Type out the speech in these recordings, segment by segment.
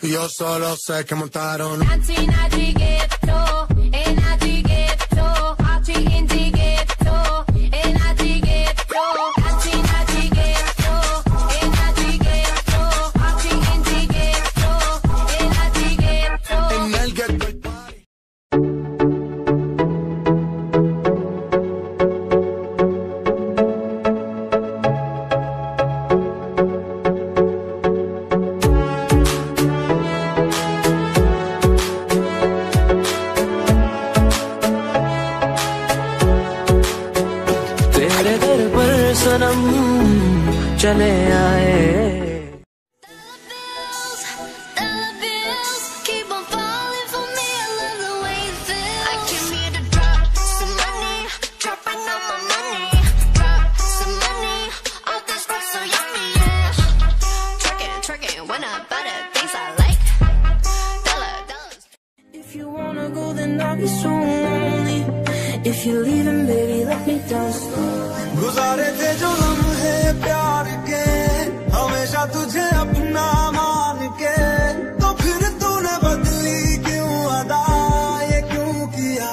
Yo solo sé que montaron. सनम चले आए If you wanna go then I'll be so lonely. If you're leaving baby let me down slowly. गुजारे थे जो लम्हे प्यार के हमेशा तुझे अपना मान के तो फिर तूने बदली क्यों अदा ये क्यों किया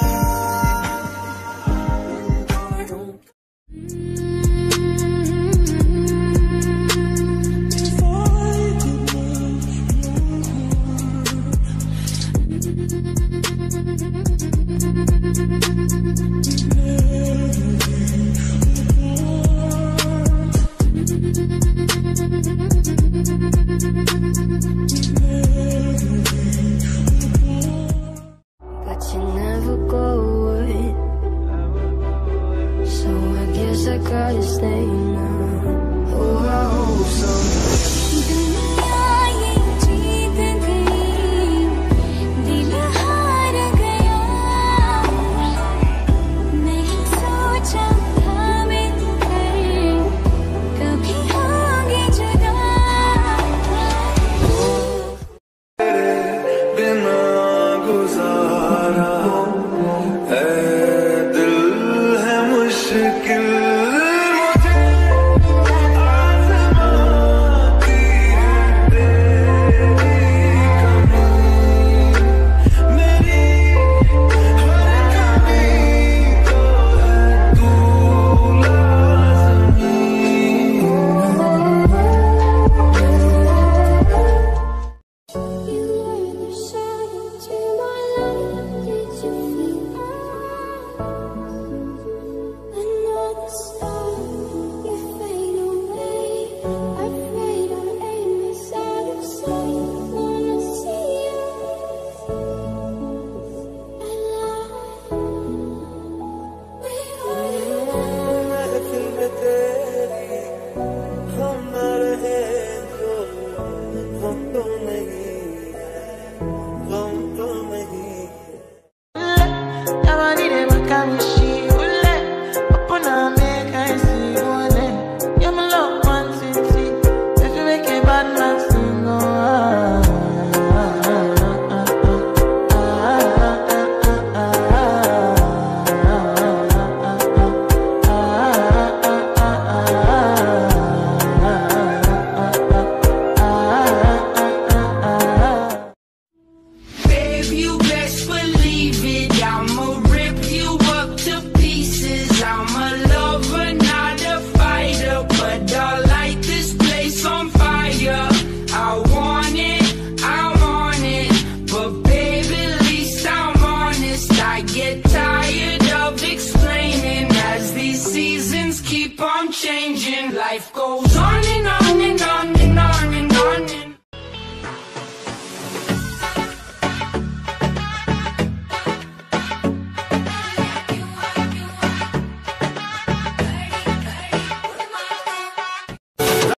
But you never go away, so I guess I gotta stay now.